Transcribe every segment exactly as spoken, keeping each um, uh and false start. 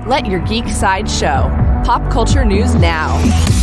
Let your geek side show. Pop culture news now.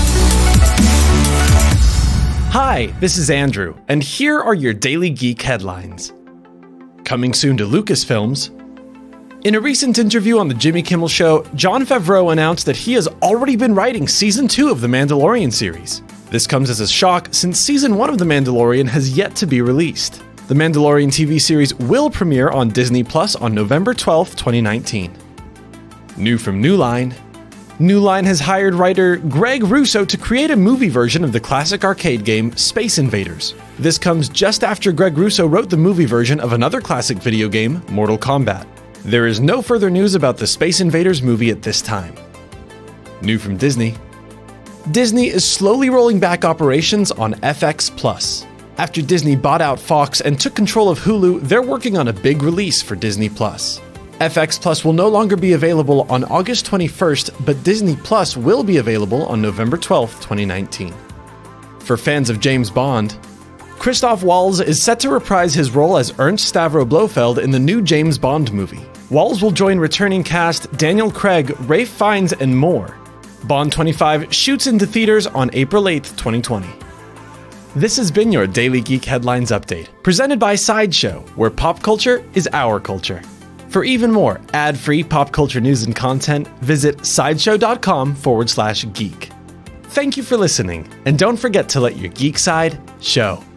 Hi, this is Andrew, and here are your daily geek headlines. Coming soon to Lucasfilms. In a recent interview on The Jimmy Kimmel Show, Jon Favreau announced that he has already been writing Season two of the Mandalorian series. This comes as a shock since Season one of The Mandalorian has yet to be released. The Mandalorian T V series will premiere on Disney Plus on November twelfth, twenty nineteen. New from New Line. New Line has hired writer Greg Russo to create a movie version of the classic arcade game Space Invaders. This comes just after Greg Russo wrote the movie version of another classic video game, Mortal Kombat. There is no further news about the Space Invaders movie at this time. New from Disney. Disney is slowly rolling back operations on F X Plus. After Disney bought out Fox and took control of Hulu, they're working on a big release for Disney Plus. F X Plus will no longer be available on August twenty-first, but Disney Plus will be available on November twelfth, twenty nineteen. For fans of James Bond, Cristoph Walz is set to reprise his role as Ernst Stavro Blofeld in the new James Bond movie. Walz will join returning cast Daniel Craig, Ralph Fiennes, and more. Bond twenty-five shoots into theaters on April eighth, twenty twenty. This has been your Daily Geek Headlines Update, presented by Sideshow, where pop culture is our culture. For even more ad-free pop culture news and content, visit sideshow.com forward slash geek. Thank you for listening, and don't forget to let your geek side show.